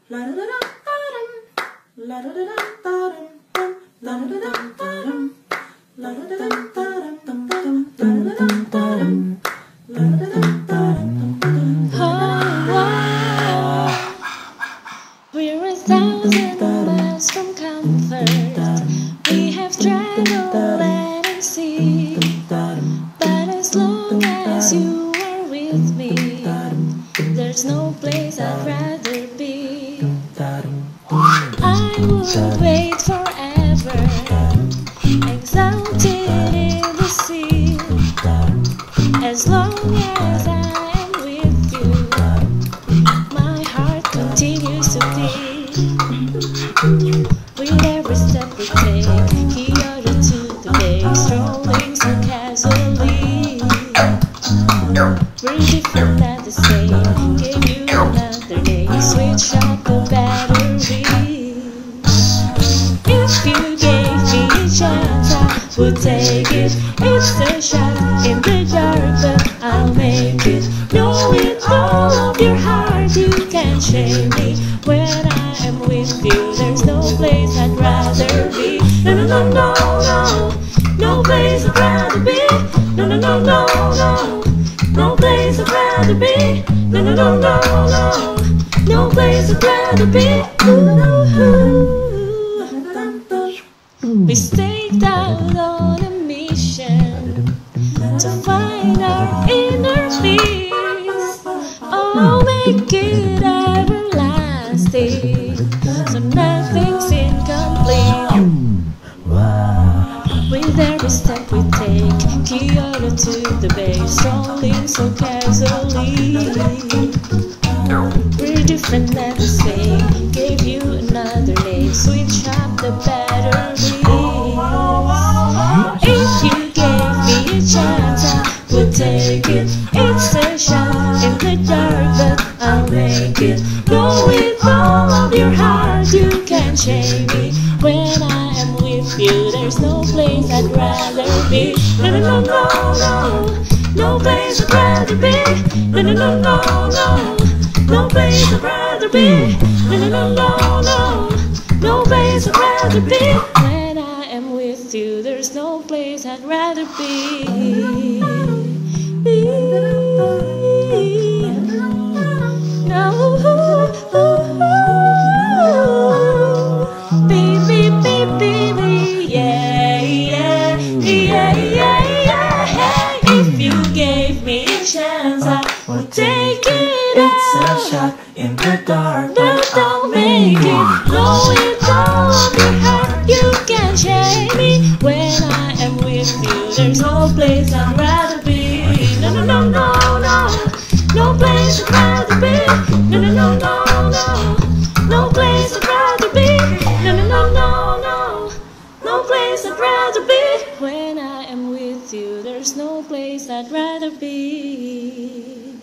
We're 1,000 miles from comfort. We have traveled land and sea, but as long as you are with me, there's no place I'd rather be. I would wait forever, exalted in the sea, as long as I am with you. My heart continues to beat. With every step we take, Kyoto to the bay, strolling so casually. We're different at the same, gave you another name, switch up the battery. If you gave me a chance, I would take it. It's a shot in the dark, but I'll make it. Know with all of your heart, you can't shame me. When I am with you, there's no place I'd rather be. No, no, no, no, no, no place I'd rather be. No, no, no, no, no, no place I'd rather be. No, no, no, no, no, no place I'd rather be. We staked out on a mission to find our inner peace. Oh, make it everlasting, so nothing's incomplete. With every step we take, Kyoto to the bay, strolling so casually. We're different and the same, gave you another name, switch up the battery. If you gave me a chance, I would take it. It's a shot in the dark, but I'll make it. Go with all of your heart, you can't shame me. When I am with you, there's no place I'd rather be. No, no, no, no, no, no place I'd rather be. No, no, no, no, no, no place I'd rather be. No, no, no, no, no, no place I'd rather be. When I am with you, there's no place I'd rather be. Baby, baby, yeah, yeah, yeah, yeah, yeah. If you gave me a chance, I would take it. It's a shot in the dark, but don't make it. Go with all of your heart, you can't shame me. When I am with you, there's no place I'd rather be. No, no, no, no, no, no place I'd rather be. No, no, no, no, no, no place I'd rather be. No, no, no, no, no, no place I'd rather be. When I am with you, there's no place I'd rather be.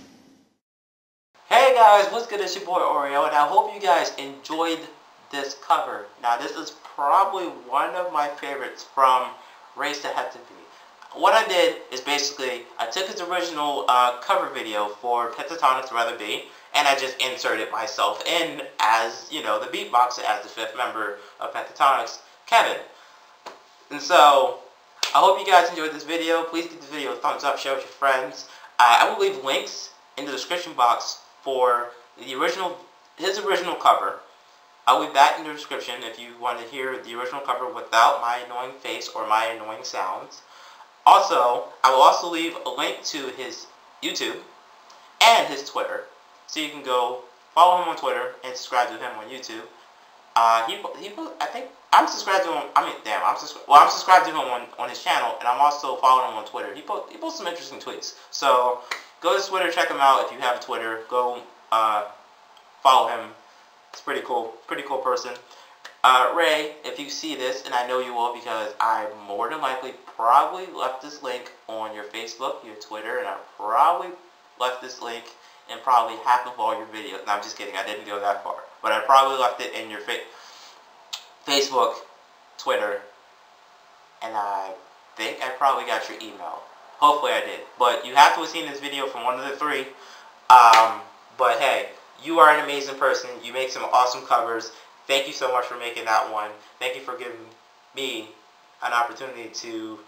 Hey guys, what's good? It's your boy Oreo, and I hope you guys enjoyed this cover. Now this is probably one of my favorites from Race to Hector V. What I did is basically, I took his original cover video for Pentatonix Rather Be, and I just inserted myself in as, you know, the beatboxer, as the fifth member of Pentatonix, Kevin. And so, I hope you guys enjoyed this video. Please give this video a thumbs up, share with your friends. I will leave links in the description box for the his original cover. I'll leave that in the description if you want to hear the original cover without my annoying face or my annoying sounds. Also, I will also leave a link to his YouTube and his Twitter, so you can go follow him on Twitter and subscribe to him on YouTube. I think I'm subscribed to him. I'm subscribed to him on his channel, and I'm also following him on Twitter. He posts some interesting tweets. So go to Twitter, check him out if you have a Twitter. Go follow him. It's pretty cool person. Ray, if you see this, and I know you will because I more than likely probably left this link on your Facebook, your Twitter, and I probably left this link in probably half of all your videos. No, I'm just kidding. I didn't go that far. But I probably left it in your Facebook, Twitter, and I think I probably got your email. Hopefully I did. But you have to have seen this video from one of the three. But hey, you are an amazing person. You make some awesome covers. Thank you so much for making that one. Thank you for giving me an opportunity to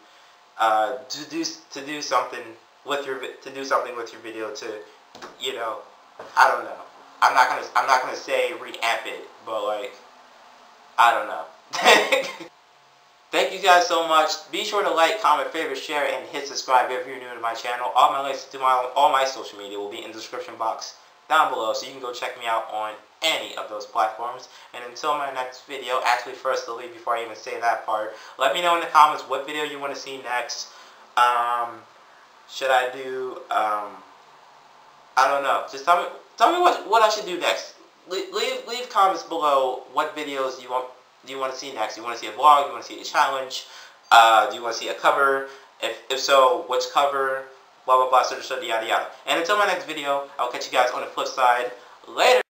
do something with your video. To, you know, I don't know. I'm not gonna say reamp it, but like, I don't know. Thank you guys so much. Be sure to like, comment, favorite, share, and hit subscribe if you're new to my channel. All my links to all my social media will be in the description box down below, so you can go check me out on any of those platforms. And until my next video, actually firstly, before I even say that part, let me know in the comments what video you want to see next. Should I do, I don't know. Just tell me what I should do next. Leave comments below what videos you want to see next. You want to see a vlog? You want to see a challenge? Do you want to see a cover? If so, which cover? Blah blah blah, yada yada. And until my next video, I'll catch you guys on the flip side. Later.